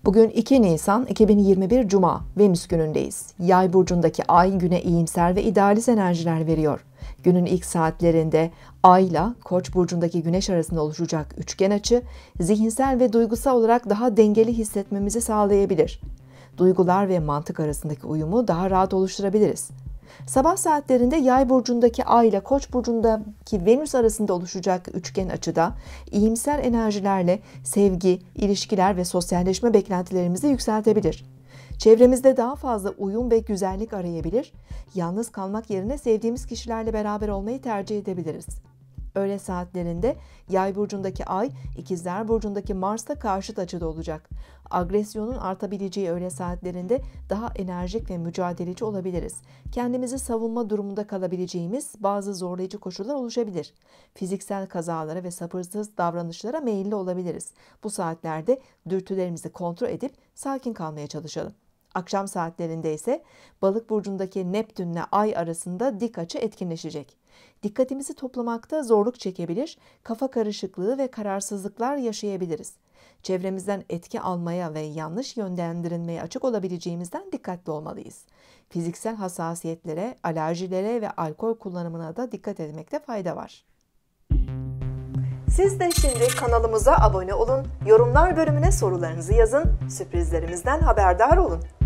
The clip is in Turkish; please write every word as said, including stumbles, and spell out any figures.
Bugün iki Nisan iki bin yirmi bir Cuma, Venüs günündeyiz. Yay burcundaki ay güne iyimser ve idealist enerjiler veriyor. Günün ilk saatlerinde Ay'la Koç burcundaki Güneş arasında oluşacak üçgen açı, zihinsel ve duygusal olarak daha dengeli hissetmemizi sağlayabilir. Duygular ve mantık arasındaki uyumu daha rahat oluşturabiliriz. Sabah saatlerinde Yay burcundaki Ay ile Koç burcundaki Venüs arasında oluşacak üçgen açıda iyimser enerjilerle sevgi, ilişkiler ve sosyalleşme beklentilerimizi yükseltebilir. Çevremizde daha fazla uyum ve güzellik arayabilir, yalnız kalmak yerine sevdiğimiz kişilerle beraber olmayı tercih edebiliriz. Öğle saatlerinde Yay burcundaki Ay, İkizler burcundaki Mars'ta karşıt açıda olacak. Agresyonun artabileceği öğle saatlerinde daha enerjik ve mücadeleci olabiliriz. Kendimizi savunma durumunda kalabileceğimiz bazı zorlayıcı koşullar oluşabilir. Fiziksel kazalara ve sabırsız davranışlara meyilli olabiliriz. Bu saatlerde dürtülerimizi kontrol edip sakin kalmaya çalışalım. Akşam saatlerinde ise Balık burcundaki Neptünle Ay arasında dik açı etkinleşecek. Dikkatimizi toplamakta zorluk çekebilir, kafa karışıklığı ve kararsızlıklar yaşayabiliriz. Çevremizden etki almaya ve yanlış yönlendirilmeye açık olabileceğimizden dikkatli olmalıyız. Fiziksel hassasiyetlere, alerjilere ve alkol kullanımına da dikkat etmekte fayda var. Siz de şimdi kanalımıza abone olun, yorumlar bölümüne sorularınızı yazın, sürprizlerimizden haberdar olun.